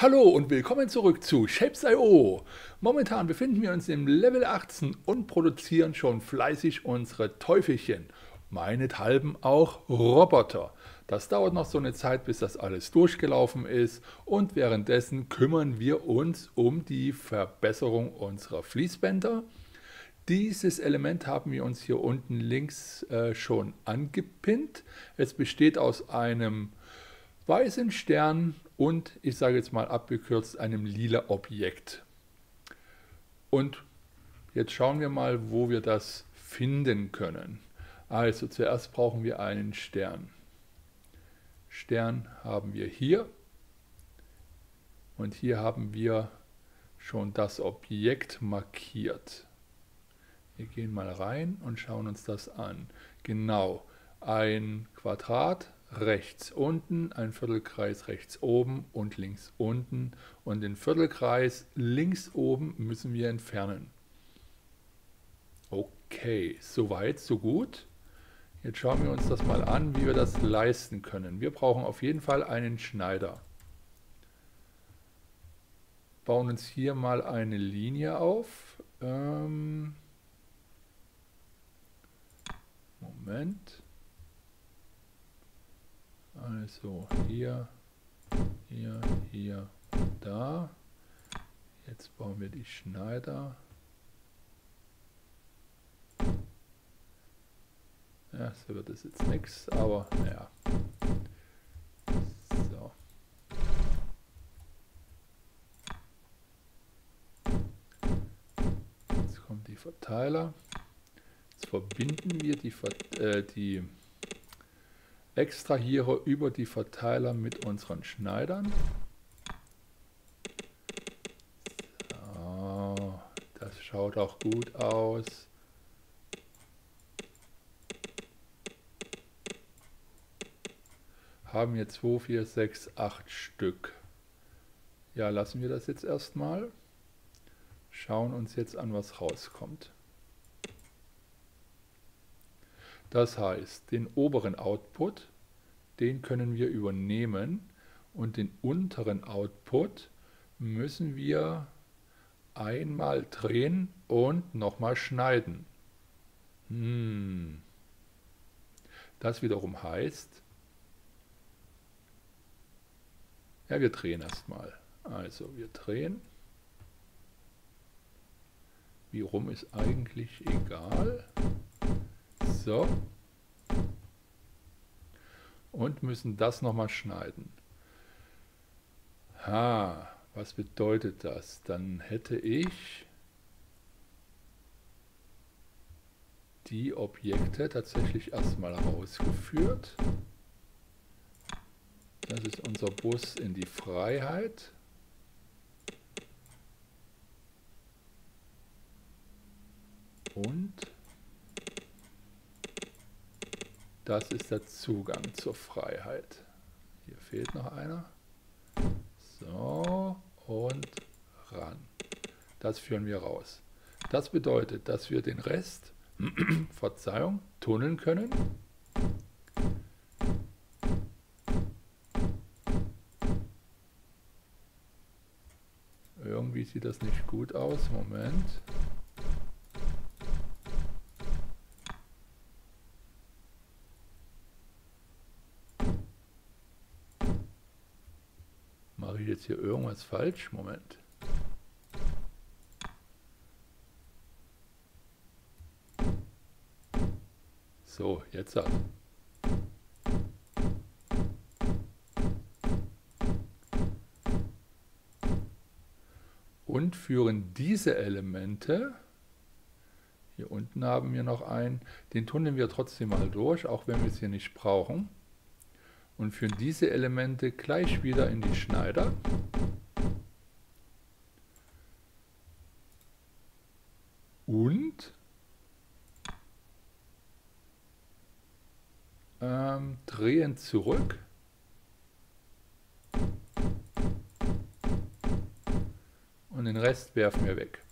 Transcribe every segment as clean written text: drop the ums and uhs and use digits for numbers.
Hallo und willkommen zurück zu Shapes.io. Momentan befinden wir uns im Level 18 und produzieren schon fleißig unsere Teufelchen, meinethalben auch Roboter. Das dauert noch so eine Zeit, bis das alles durchgelaufen ist, und währenddessen kümmern wir uns um die Verbesserung unserer Fließbänder. Dieses Element haben wir uns hier unten links schon angepinnt. Es besteht aus einem weißen Stern und, ich sage jetzt mal abgekürzt, einem lila Objekt. Und jetzt schauen wir mal, wo wir das finden können. Also zuerst brauchen wir einen Stern. Stern haben wir hier und hier haben wir schon das Objekt markiert. Wir gehen mal rein und schauen uns das an. Genau, ein Quadrat rechts unten, ein Viertelkreis rechts oben und links unten, und den Viertelkreis links oben müssen wir entfernen. Okay, soweit, so gut. Jetzt schauen wir uns das mal an, wie wir das leisten können. Wir brauchen auf jeden Fall einen Schneider. Bauen uns hier mal eine Linie auf. Moment. Also hier, hier, hier, da. Jetzt bauen wir die Schneider. Ja, so wird es jetzt nichts, aber naja. So. Jetzt kommen die Verteiler. Jetzt verbinden wir die Extrahierer über die Verteiler mit unseren Schneidern. So, das schaut auch gut aus. Haben hier 2, 4, 6, 8 Stück. Ja, lassen wir das jetzt erstmal. Schauen uns jetzt an, was rauskommt. Das heißt, den oberen Output, den können wir übernehmen, und den unteren Output müssen wir einmal drehen und nochmal schneiden. Das wiederum heißt, ja, wir drehen erstmal. Also wir drehen. Wie rum ist eigentlich egal. So. Und müssen das nochmal schneiden. Was bedeutet das? Dann hätte ich die Objekte tatsächlich erstmal rausgeführt. Das ist unser Bus in die Freiheit. Und das ist der Zugang zur Freiheit. Hier fehlt noch einer. So, und ran. Das führen wir raus. Das bedeutet, dass wir den Rest, Verzeihung, tunneln können. Irgendwie sieht das nicht gut aus. Moment. Mache ich jetzt hier irgendwas falsch? Moment. So, jetzt ab. Und führen diese Elemente, hier unten haben wir noch einen, den tunneln wir trotzdem mal durch, auch wenn wir es hier nicht brauchen. Und führen diese Elemente gleich wieder in die Schneider. Und drehen zurück. Und den Rest werfen wir weg.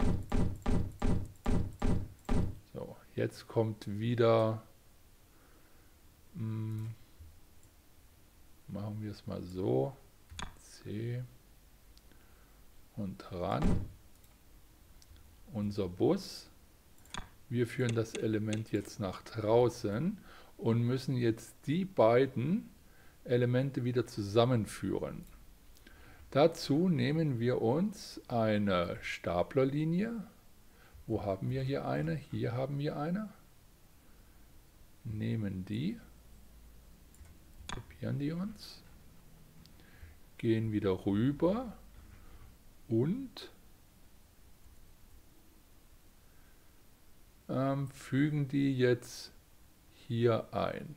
So, jetzt kommt wieder, machen wir es mal so, C, und ran. Unser Bus. Wir führen das Element jetzt nach draußen und müssen jetzt die beiden Elemente wieder zusammenführen. Dazu nehmen wir uns eine Staplerlinie. Wo haben wir hier eine? Hier haben wir eine. Nehmen die, kopieren die uns, gehen wieder rüber und fügen die jetzt hier ein.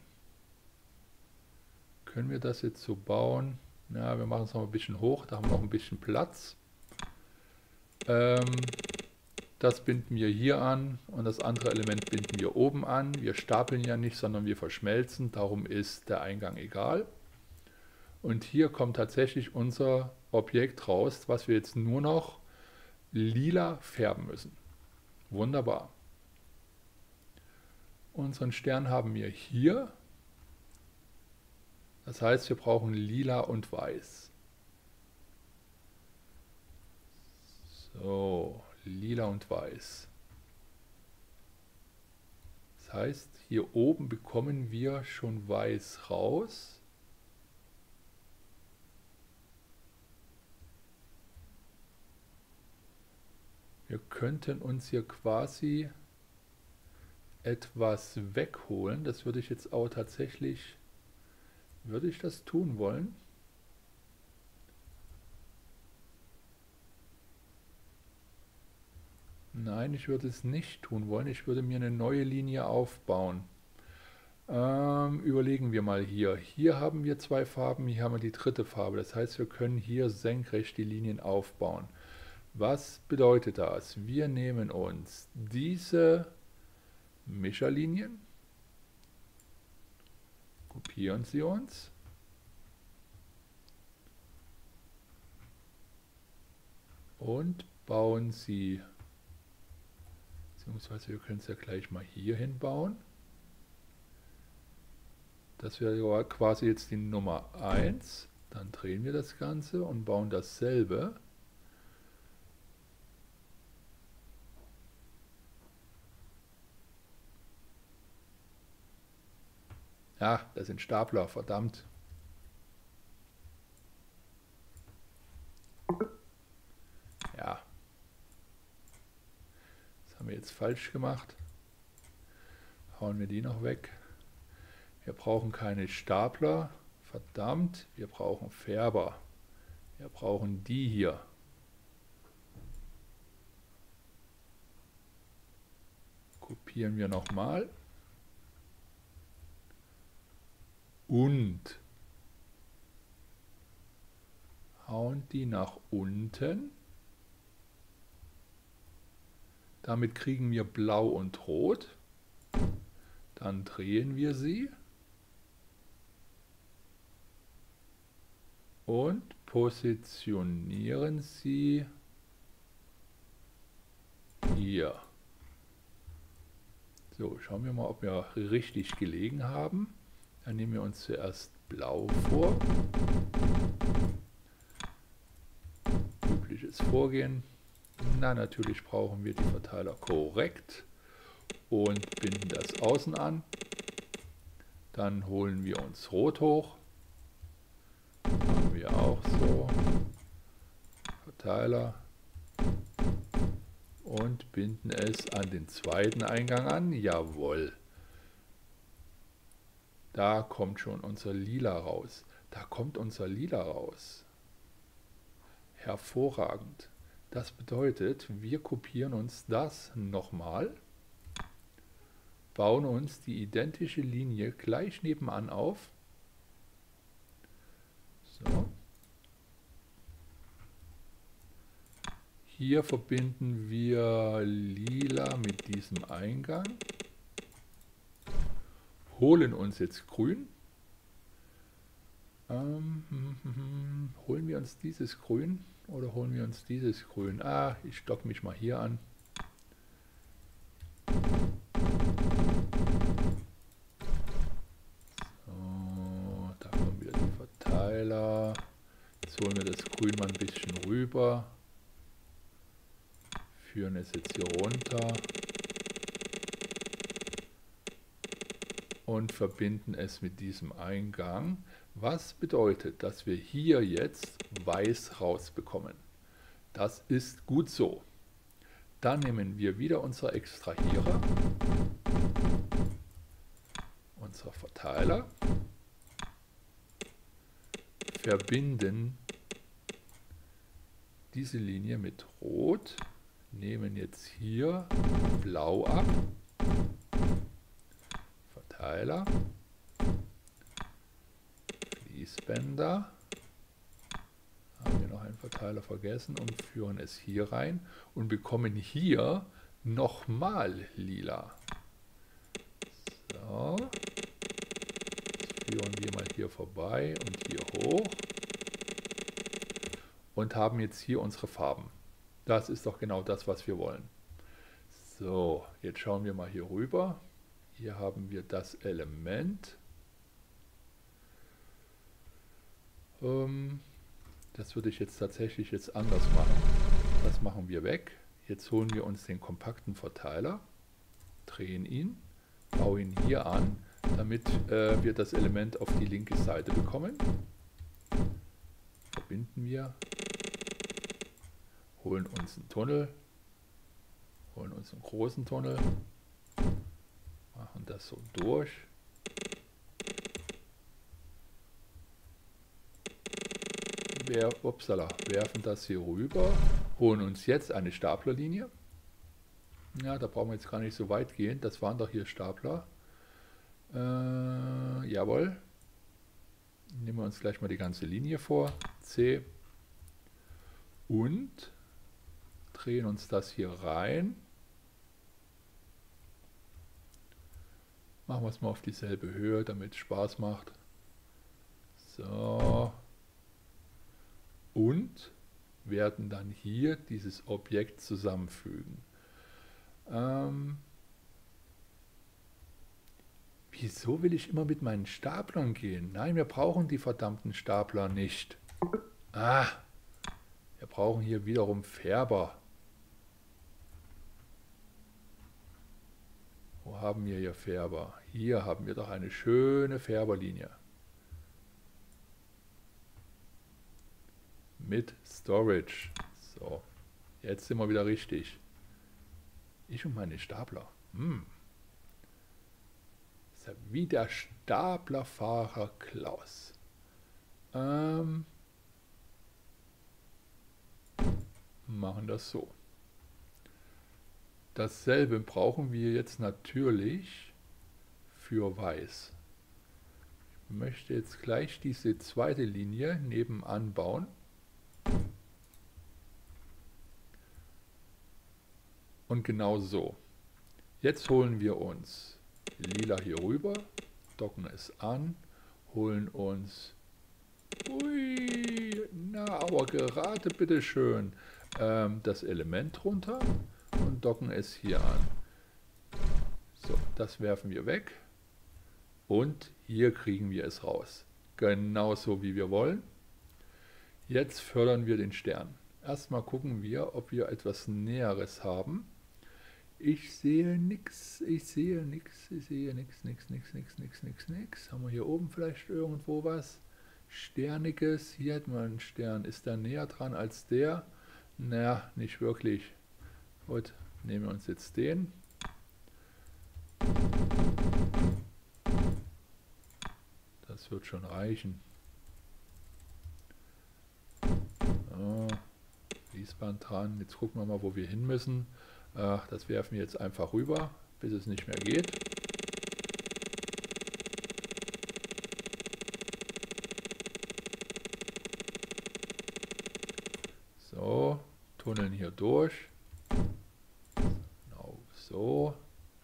Können wir das jetzt so bauen? Ja, wir machen es noch ein bisschen hoch, da haben wir noch ein bisschen Platz. Das binden wir hier an und das andere Element binden wir oben an. Wir stapeln ja nicht, sondern wir verschmelzen, darum ist der Eingang egal. Und hier kommt tatsächlich unser Objekt raus, was wir jetzt nur noch lila färben müssen. Wunderbar. Unseren Stern haben wir hier. Das heißt, wir brauchen lila und weiß. So, lila und weiß. Das heißt, hier oben bekommen wir schon weiß raus. Wir könnten uns hier quasi etwas wegholen. Das würde ich jetzt auch tatsächlich, würde ich das tun wollen? Nein, ich würde es nicht tun wollen. Ich würde mir eine neue Linie aufbauen. Überlegen wir mal hier. Hier haben wir zwei Farben, hier haben wir die dritte Farbe. Das heißt, wir können hier senkrecht die Linien aufbauen. Was bedeutet das? Wir nehmen uns diese Mischerlinien, kopieren sie uns und bauen sie, beziehungsweise wir können es ja gleich mal hier hinbauen. Das wäre quasi jetzt die Nummer 1. Dann drehen wir das Ganze und bauen dasselbe. Ja, das sind Stapler, verdammt. Ja. Das haben wir jetzt falsch gemacht. Hauen wir die noch weg. Wir brauchen keine Stapler. Verdammt, wir brauchen Färber. Wir brauchen die hier. Kopieren wir nochmal. Und hauen die nach unten. Damit kriegen wir Blau und Rot. Dann drehen wir sie und positionieren sie hier. So, schauen wir mal, ob wir richtig gelegen haben. Dann nehmen wir uns zuerst Blau vor. Übliches Vorgehen. Na, natürlich brauchen wir die Verteiler korrekt und binden das außen an. Dann holen wir uns Rot hoch. Machen wir auch so. Verteiler. Und binden es an den zweiten Eingang an. Jawohl. Da kommt schon unser Lila raus. Da kommt unser Lila raus. Hervorragend. Das bedeutet, wir kopieren uns das nochmal, bauen uns die identische Linie gleich nebenan auf. So. Hier verbinden wir Lila mit diesem Eingang. Holen uns jetzt Grün. Holen wir uns dieses Grün oder holen wir uns dieses Grün? Ah, ich stocke mich mal hier an. So, da kommen wieder die Verteiler. Jetzt holen wir das Grün mal ein bisschen rüber. Führen es jetzt hier runter und verbinden es mit diesem Eingang, was bedeutet, dass wir hier jetzt weiß rausbekommen. Das ist gut so. Dann nehmen wir wieder unser Extrahierer, unser Verteiler, verbinden diese Linie mit Rot, nehmen jetzt hier Blau ab, Verteiler, Fließbänder, haben wir noch einen Verteiler vergessen und führen es hier rein und bekommen hier nochmal lila. So, jetzt führen wir mal hier vorbei und hier hoch und haben jetzt hier unsere Farben. Das ist doch genau das, was wir wollen. So, jetzt schauen wir mal hier rüber. Hier haben wir das Element. Das würde ich jetzt tatsächlich anders machen. Das machen wir weg. Jetzt holen wir uns den kompakten Verteiler, drehen ihn, bauen ihn hier an, damit wir das Element auf die linke Seite bekommen. Verbinden wir, holen uns einen Tunnel, holen uns einen großen Tunnel, machen das so durch. Werfen das hier rüber, holen uns jetzt eine Staplerlinie. Ja, da brauchen wir jetzt gar nicht so weit gehen, das waren doch hier Stapler. Jawohl. Nehmen wir uns gleich mal die ganze Linie vor, C, und drehen uns das hier rein. Machen wir es mal auf dieselbe Höhe, damit es Spaß macht. So. Und werden dann hier dieses Objekt zusammenfügen. Wieso will ich immer mit meinen Staplern gehen? Nein, wir brauchen die verdammten Stapler nicht. Wir brauchen hier wiederum Färber. Wo haben wir hier Färber? Hier haben wir doch eine schöne Färberlinie. Mit Storage. So, jetzt sind wir wieder richtig. Ich und meine Stapler. Das ist ja wie der Staplerfahrer Klaus. Machen das so. Dasselbe brauchen wir jetzt natürlich für Weiß. Ich möchte jetzt gleich diese zweite Linie nebenan bauen. Und genau so. Jetzt holen wir uns lila hier rüber, docken es an, holen uns, aber gerade bitteschön, das Element runter und docken es hier an. So, das werfen wir weg und hier kriegen wir es raus. Genauso wie wir wollen. Jetzt fördern wir den Stern. Erstmal gucken wir, ob wir etwas Näheres haben. Ich sehe nichts, ich sehe nichts, ich sehe nichts, nichts. Haben wir hier oben vielleicht irgendwo was Sterniges? Hier hat man einen Stern. Ist der näher dran als der? Naja, nicht wirklich. Gut, nehmen wir uns jetzt den. Das wird schon reichen. So, Fließband dran. Jetzt gucken wir mal, wo wir hin müssen. Das werfen wir jetzt einfach rüber, bis es nicht mehr geht. So, tunneln hier durch. Genau so.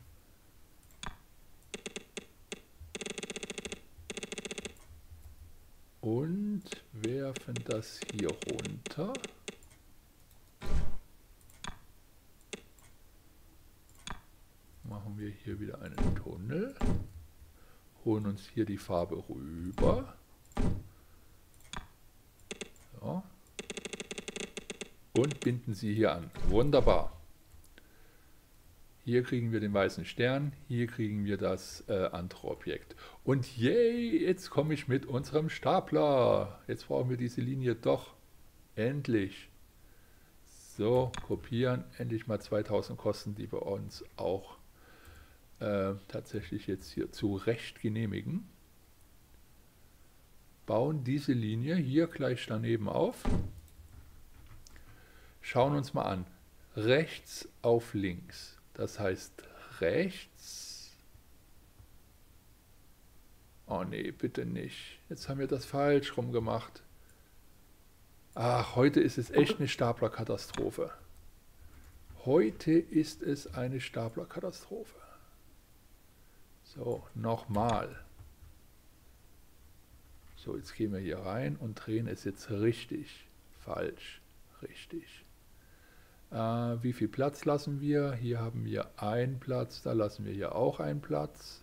Und werfen das hier runter. Machen wir hier wieder einen Tunnel, holen uns hier die Farbe rüber, so, und binden sie hier an. Wunderbar. Hier kriegen wir den weißen Stern, hier kriegen wir das andere Objekt. Und yay, jetzt komme ich mit unserem Stapler. Jetzt brauchen wir diese Linie doch endlich. So, kopieren, endlich mal 2000 Kosten, die wir uns auch tatsächlich jetzt hier zurecht genehmigen. Bauen diese Linie hier gleich daneben auf. Schauen uns mal an. Rechts auf links. Das heißt rechts. Oh nee, bitte nicht. Jetzt haben wir das falsch rum gemacht. Ach, heute ist es echt eine Staplerkatastrophe. Heute ist es eine Staplerkatastrophe. So, nochmal. So, jetzt gehen wir hier rein und drehen es jetzt richtig. Falsch. Richtig. Wie viel Platz lassen wir? Hier haben wir einen Platz, da lassen wir hier auch einen Platz.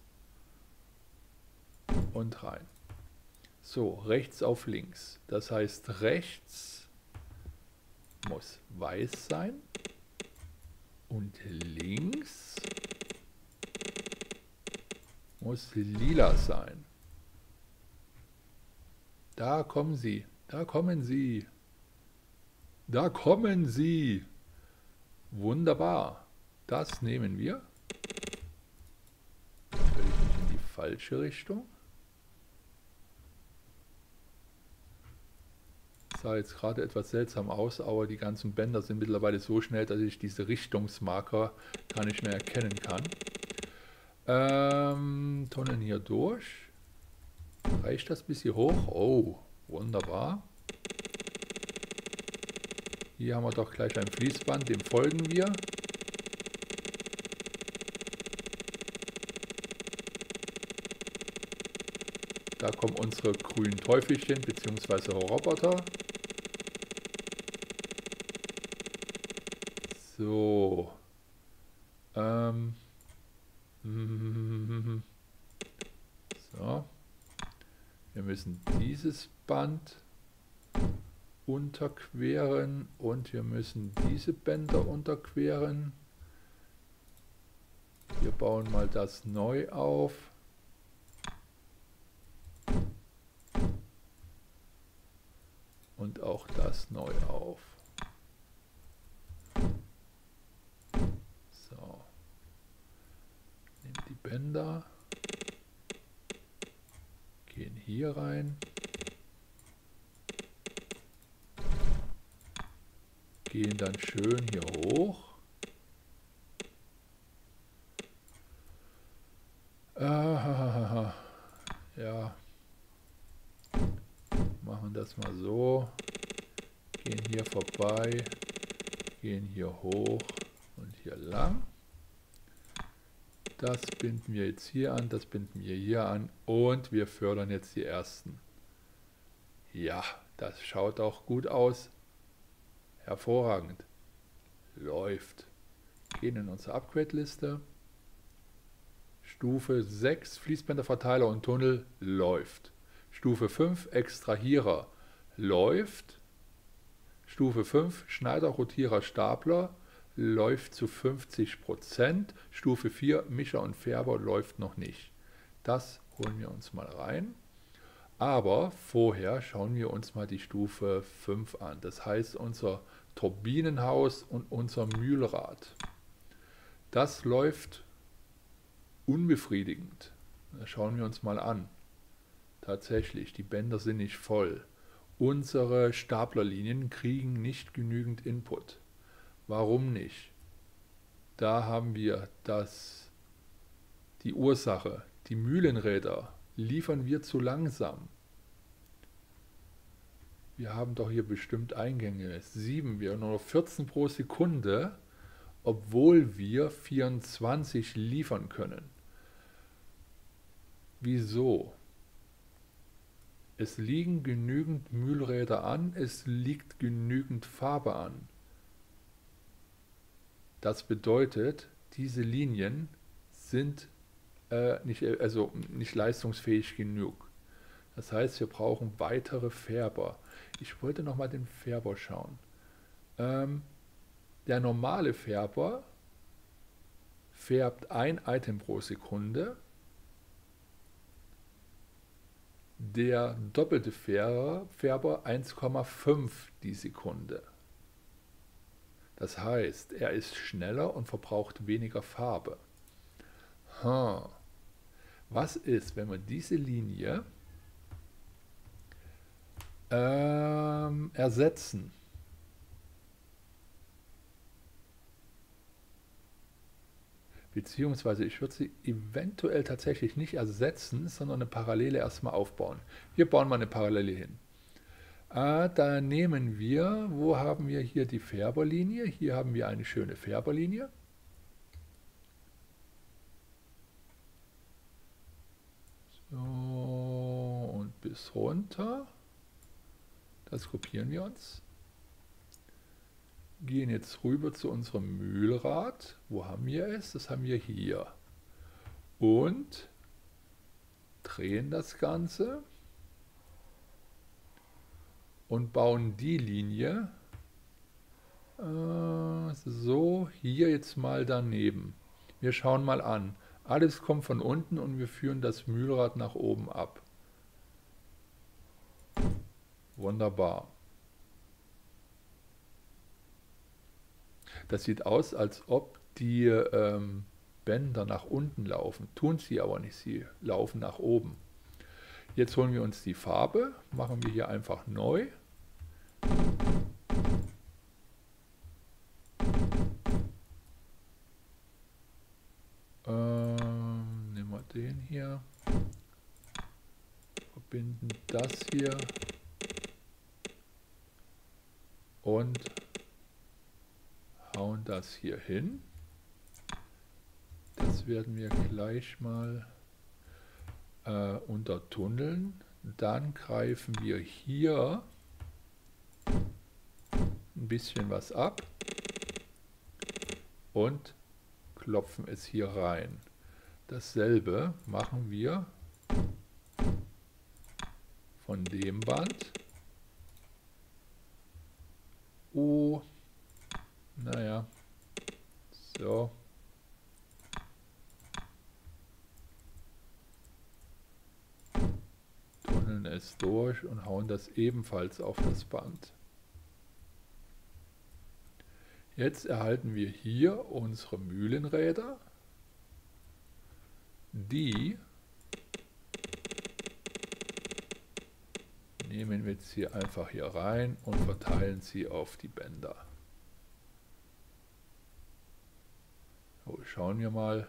Und rein. So, rechts auf links. Das heißt, rechts muss weiß sein und links muss lila sein. Da kommen sie, da kommen sie, da kommen sie. Wunderbar. Das nehmen wir. Völlig nicht in die falsche Richtung. Sah jetzt gerade etwas seltsam aus, aber die ganzen Bänder sind mittlerweile so schnell, dass ich diese Richtungsmarker gar nicht mehr erkennen kann. Tunneln hier durch. Reicht das bis hier hoch? Oh, wunderbar. Hier haben wir doch gleich ein Fließband, dem folgen wir. Da kommen unsere grünen Teufelchen bzw. Roboter. So. So. Wir müssen dieses Band unterqueren und wir müssen diese Bänder unterqueren. Wir bauen mal das neu auf. Und auch das neu auf. So. Nehmen die Bänder. Gehen hier rein. Gehen dann schön hier hoch. Ja. Machen das mal so. Gehen hier vorbei. Gehen hier hoch und hier lang. Das binden wir jetzt hier an, das binden wir hier an und wir fördern jetzt die ersten. Ja, das schaut auch gut aus. Hervorragend. Läuft. Gehen in unsere Upgrade-Liste. Stufe 6, Fließbänderverteiler und Tunnel, läuft. Stufe 5, Extrahierer, läuft. Stufe 5, Schneider, Rotierer, Stapler, läuft zu 50%. Stufe 4, Mischer und Färber, läuft noch nicht. Das holen wir uns mal rein. Aber vorher schauen wir uns mal die Stufe 5 an. Das heißt unser Turbinenhaus und unser Mühlrad. Das läuft unbefriedigend. Das schauen wir uns mal an. Tatsächlich, die Bänder sind nicht voll. Unsere Staplerlinien kriegen nicht genügend Input. Warum nicht? Da haben wir die Ursache. Die Mühlenräder liefern wir zu langsam. Wir haben doch hier bestimmt Eingänge. 7, wir haben nur 14 pro Sekunde, obwohl wir 24 liefern können. Wieso? Es liegen genügend Mühlräder an, es liegt genügend Farbe an. Das bedeutet, diese Linien sind nicht leistungsfähig genug. Das heißt, wir brauchen weitere Färber. Ich wollte noch mal den Färber schauen. Der normale Färber färbt ein Item pro Sekunde. Der doppelte Färber 1,5 die Sekunde. Das heißt, er ist schneller und verbraucht weniger Farbe. Was ist, wenn wir diese Linie ersetzen? Beziehungsweise ich würde sie eventuell tatsächlich nicht ersetzen, sondern eine Parallele erstmal aufbauen. Wir bauen mal eine Parallele hin. Da nehmen wir, wo haben wir hier die Färberlinie? Hier haben wir eine schöne Färberlinie. So, und bis runter. Das kopieren wir uns. Gehen jetzt rüber zu unserem Mühlrad. Wo haben wir es? Das haben wir hier. Und drehen das Ganze und bauen die Linie so hier jetzt mal daneben. Wir schauen mal an. Alles kommt von unten und wir führen das Mühlrad nach oben ab. Wunderbar. Das sieht aus, als ob die Bänder nach unten laufen. Tun sie aber nicht, sie laufen nach oben. Jetzt holen wir uns die Farbe, machen wir hier einfach neu. Nehmen wir den hier, verbinden das hier und hauen das hier hin. Das werden wir gleich mal untertunneln. Dann greifen wir hier ein bisschen was ab und klopfen es hier rein. Dasselbe machen wir von dem Band. Oh, naja, so. Tunneln es durch und hauen das ebenfalls auf das Band. Jetzt erhalten wir hier unsere Mühlenräder. Die nehmen wir jetzt hier einfach hier rein und verteilen sie auf die Bänder. So, schauen wir mal.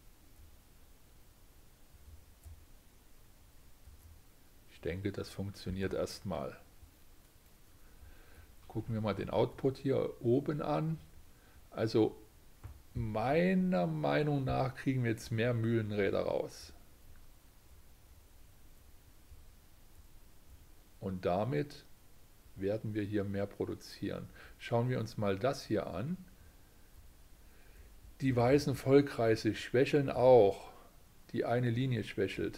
Ich denke, das funktioniert erstmal. Gucken wir mal den Output hier oben an. Also meiner Meinung nach kriegen wir jetzt mehr Mühlenräder raus. Und damit werden wir hier mehr produzieren. Schauen wir uns mal das hier an. Die weißen Vollkreise schwächeln auch. Die eine Linie schwächelt.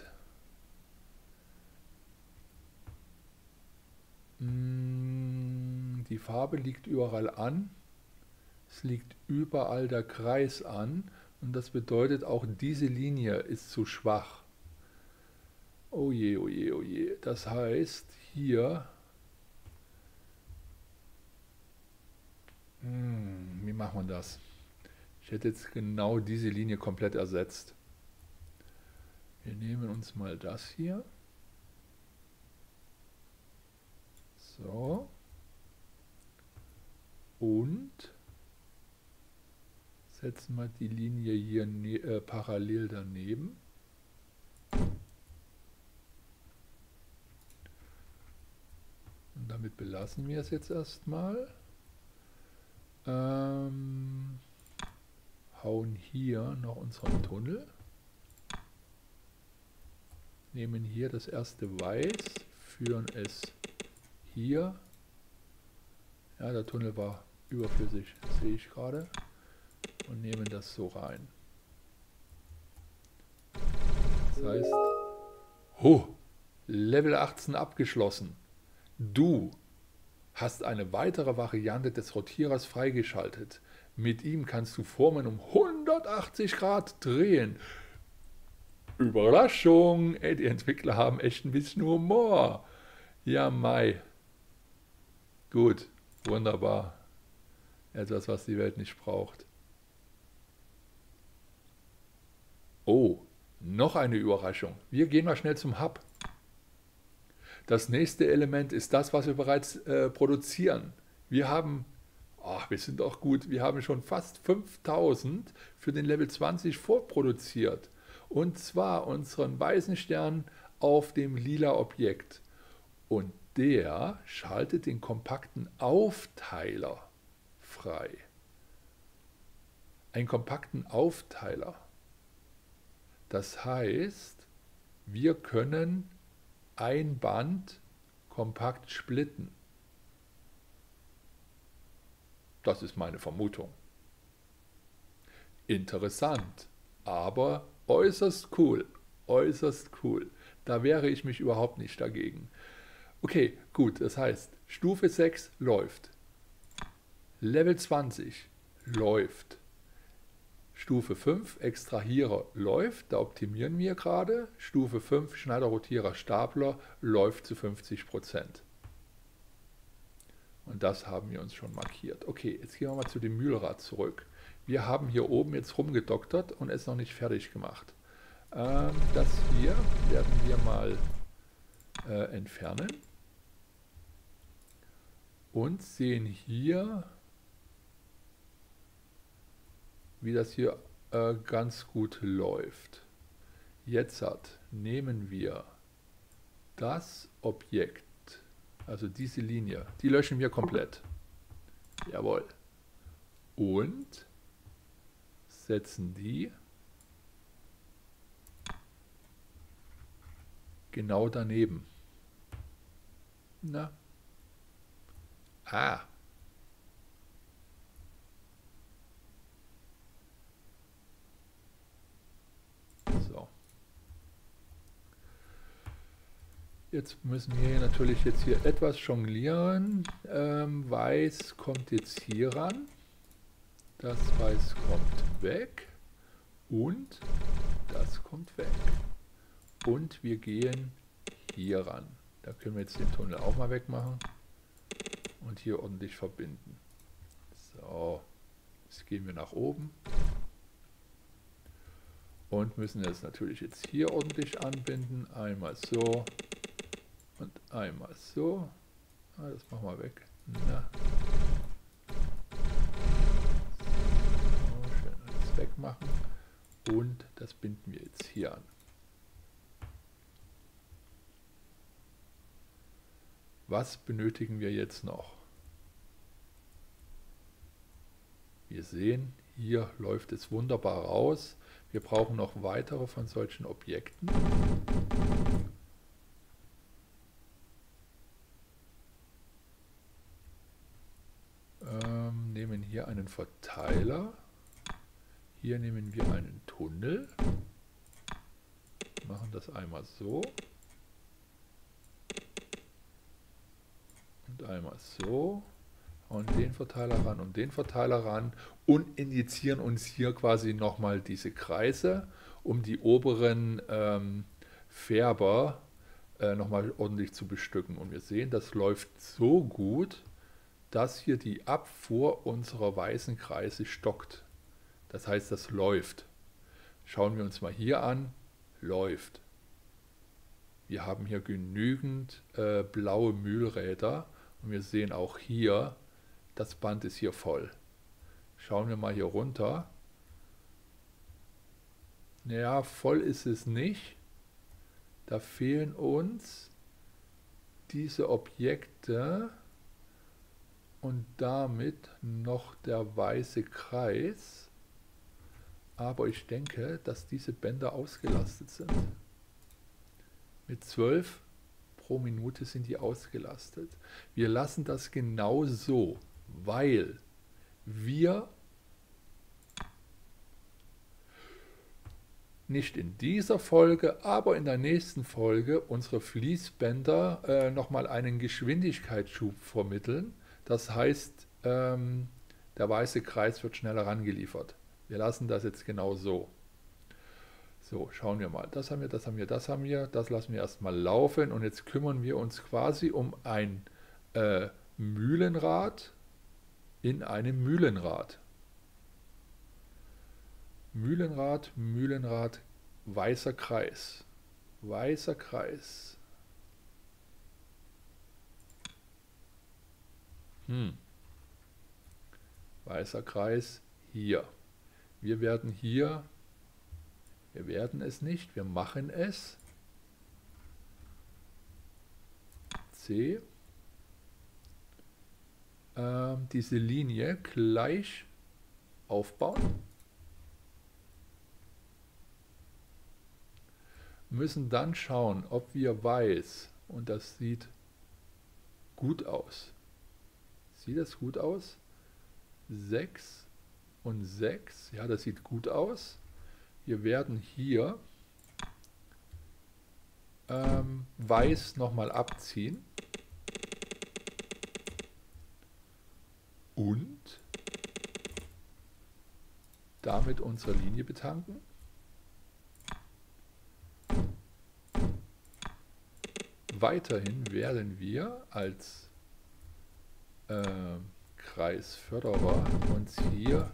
Die Farbe liegt überall an. Es liegt überall der Kreis an. Und das bedeutet, auch diese Linie ist zu schwach. Oh je, oh je, oh je. Das heißt, hier... wie machen wir das? Ich hätte jetzt genau diese Linie komplett ersetzt. Wir nehmen uns mal das hier. So. Und setzen wir die Linie hier parallel daneben. Und damit belassen wir es jetzt erstmal. Hauen hier noch unseren Tunnel. Nehmen hier das erste Weiß, führen es hier. Ja, der Tunnel war überflüssig, das sehe ich gerade. Und nehmen das so rein. Das heißt, Level 18 abgeschlossen. Du hast eine weitere Variante des Rotierers freigeschaltet. Mit ihm kannst du Formen um 100 180 Grad drehen. Überraschung, ey, die Entwickler haben echt ein bisschen Humor. Ja, Mai. Gut, wunderbar. Etwas, was die Welt nicht braucht. Oh, noch eine Überraschung. Wir gehen mal schnell zum Hub. Das nächste Element ist das, was wir bereits produzieren. Wir haben, ach, wir sind auch gut, wir haben schon fast 5000 für den Level 20 vorproduziert. Und zwar unseren weißen Stern auf dem lila Objekt. Und der schaltet den kompakten Aufteiler frei. Einen kompakten Aufteiler. Das heißt, wir können ein Band kompakt splitten. Das ist meine Vermutung. Interessant, aber äußerst cool. Äußerst cool. Da wehre ich mich überhaupt nicht dagegen. Okay, gut, das heißt, Stufe 6 läuft. Level 20 läuft. Stufe 5, Extrahierer läuft, da optimieren wir gerade. Stufe 5, Schneider, Rotierer, Stapler läuft zu 50%. Und das haben wir uns schon markiert. Okay, jetzt gehen wir mal zu dem Mühlrad zurück. Wir haben hier oben jetzt rumgedoktert und es noch nicht fertig gemacht. Das hier werden wir mal entfernen. Und sehen hier, wie das hier ganz gut läuft. Jetzt nehmen wir das Objekt, also diese Linie, die löschen wir komplett. Jawohl. Und setzen die genau daneben. Na? Ah. So. Jetzt müssen wir natürlich jetzt hier etwas jonglieren. Weiß kommt jetzt hier ran. Das Weiß kommt weg. Und das kommt weg. Und wir gehen hier ran. Da können wir jetzt den Tunnel auch mal wegmachen. Und hier ordentlich verbinden. So. Jetzt gehen wir nach oben. Und müssen das natürlich jetzt hier ordentlich anbinden. Einmal so. Und einmal so. Ah, das machen wir weg. Na. So, schön alles wegmachen. Und das binden wir jetzt hier an. Was benötigen wir jetzt noch? Wir sehen, hier läuft es wunderbar raus. Wir brauchen noch weitere von solchen Objekten. Nehmen hier einen Verteiler. Hier nehmen wir einen Tunnel. Machen das einmal so. Und einmal so. Und den Verteiler ran und den Verteiler ran. Und injizieren uns hier quasi nochmal diese Kreise, um die oberen Färber nochmal ordentlich zu bestücken. Und wir sehen, das läuft so gut, dass hier die Abfuhr unserer weißen Kreise stockt. Das heißt, das läuft. Schauen wir uns mal hier an. Läuft. Wir haben hier genügend blaue Mühlräder und wir sehen auch hier, das Band ist hier voll. Schauen wir mal hier runter. Naja, voll ist es nicht. Da fehlen uns diese Objekte und damit noch der weiße Kreis. Aber ich denke, dass diese Bänder ausgelastet sind. Mit 12 pro Minute sind die ausgelastet. Wir lassen das genau so, weil wir nicht in dieser Folge, aber in der nächsten Folge unsere Fließbänder nochmal einen Geschwindigkeitsschub vermitteln. Das heißt, der weiße Kreis wird schneller rangeliefert. Wir lassen das jetzt genau so. So, schauen wir mal. Das haben wir, das haben wir, das haben wir. Das lassen wir erstmal laufen. Und jetzt kümmern wir uns quasi um ein Mühlenrad in einem Mühlenrad. Mühlenrad, Mühlenrad, weißer Kreis. Weißer Kreis. Weißer Kreis hier. Wir werden es nicht, wir machen es. C. Diese Linie gleich aufbauen. Müssen dann schauen, ob wir weiß, und das sieht gut aus. Sieht das gut aus? 6 und 6, ja, das sieht gut aus. Wir werden hier weiß nochmal abziehen und damit unsere Linie betanken. Weiterhin werden wir als Kreisförderer uns hier,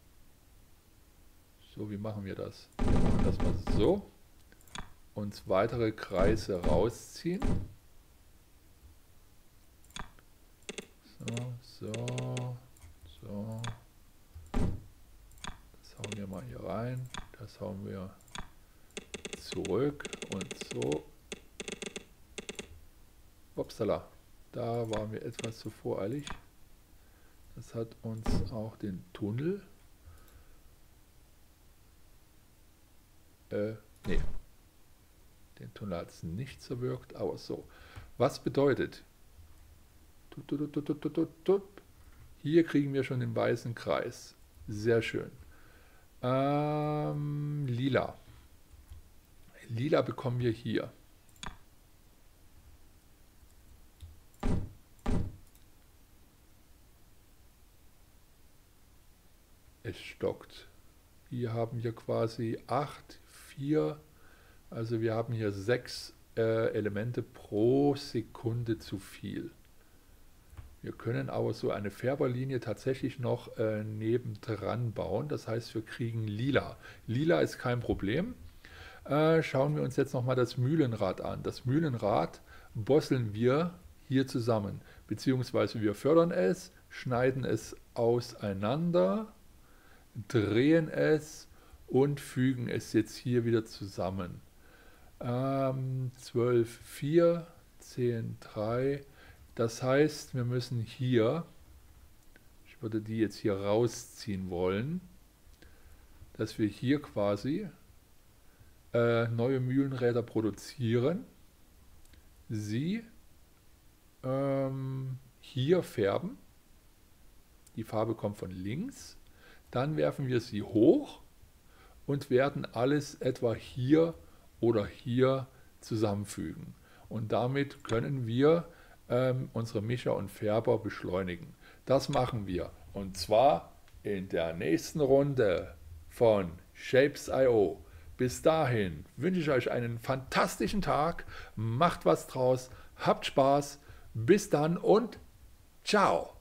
so, wie machen wir das? Wir machen das mal so, uns weitere Kreise rausziehen. So. Das hauen wir mal hier rein, das hauen wir zurück und so. Upsala, da waren wir etwas zu voreilig. Das hat uns auch den Tunnel. Nee. Den Tunnel hat es nicht zerwirkt, aber so. Was bedeutet? Hier kriegen wir schon den weißen Kreis. Sehr schön. Lila. Lila bekommen wir hier. Es stockt. Hier haben wir quasi 8, 4, also wir haben hier 6 Elemente pro Sekunde zu viel. Wir können aber so eine Färberlinie tatsächlich noch nebendran bauen, das heißt wir kriegen lila. Lila ist kein Problem. Schauen wir uns jetzt nochmal das Mühlenrad an. Das Mühlenrad bosseln wir hier zusammen, beziehungsweise wir fördern es, schneiden es auseinander, drehen es und fügen es jetzt hier wieder zusammen. 12, 4, 10, 3. Das heißt, wir müssen hier, ich würde die jetzt hier rausziehen wollen, dass wir hier quasi neue Mühlenräder produzieren, sie hier färben, die Farbe kommt von links, dann werfen wir sie hoch und werden alles etwa hier oder hier zusammenfügen. Und damit können wir unsere Mischer und Färber beschleunigen. Das machen wir. Und zwar in der nächsten Runde von Shapes.io. Bis dahin wünsche ich euch einen fantastischen Tag. Macht was draus. Habt Spaß. Bis dann und ciao.